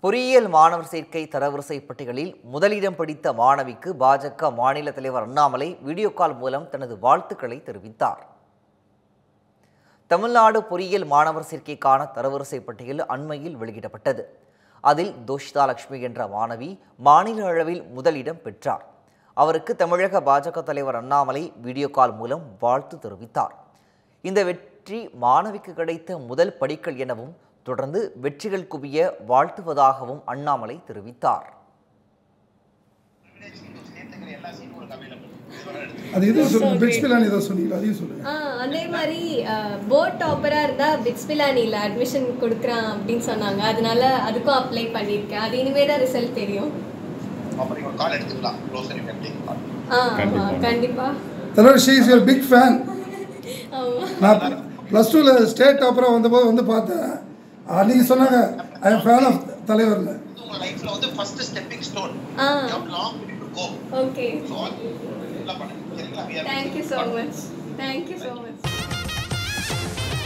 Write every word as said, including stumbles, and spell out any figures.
பொறியியல் மாணவர் சேர்க்கை தரவரிசை பட்டியலில் முதலிடம் பிடித்த மாணவிக்கு பாஜக மாநில தலைவர் அண்ணாமலை வீடியோ கால் மூலம் தனது வாழ்த்துக்களை தெரிவித்தார். தமிழ்நாடு பொறியியல் மாணவர் சேர்க்கைக்கான தரவரிசை பட்டியல் அண்மையில் வெளியிடப்பட்டது. அதில் தோஷிதா லட்சுமி என்ற மாணவி மாநில அளவில் முதலிடம் பெற்றார். அவருக்கு தமிழக பாஜக தலைவர் அண்ணாமலை வீடியோ கால் மூலம் வாழ்த்து தெரிவித்தார். இந்த வெற்றி மாணவிக்கு கிடைத்த முதல் படிக்கல் எனவும் தொடர்ந்து வெற்றிகள் குவிய வாழ்த்துவதாகவும் அண்ணாமலை தெரிவித்தார். அது இது சொல்லுங்க, பிட்ஸ் பிலானி ஏதோ சொன்னீங்க, அதையும் சொல்லுங்க. ஆ அதே மாதிரி போர்ட் டாப்பரா இருந்தா பிட்ஸ் பிலானில அட்மிஷன் கொடுக்குறான் அப்படின்னு சொன்னாங்க. அதனால அதுக்கும் அப்ளை பண்ணியிருக்கேன். அது இனிமே தான் ரிசல்ட் தெரியும். அப்புறம் ஒரு கால் எடுத்துக்கலாம். க்ளோசர் இவென்ட் ஆ கண்டிப்பா. தலவர் she is your big fan. ஆமா. நான் ப்ளஸ் டூல ஸ்டேட் டாப்பரா வந்தபோது வந்து பார்த்தேன். அன்னைக்கு சொன்னாங்க ஐ அம் ஃபேன் ஆஃப் தலைவர்ல. உங்க லைஃப்ல வந்து first stepping stone. Ah you have long to go. Okay. So எல்லாம் பண்ணுங்க. Thank you so much. Thank you so much.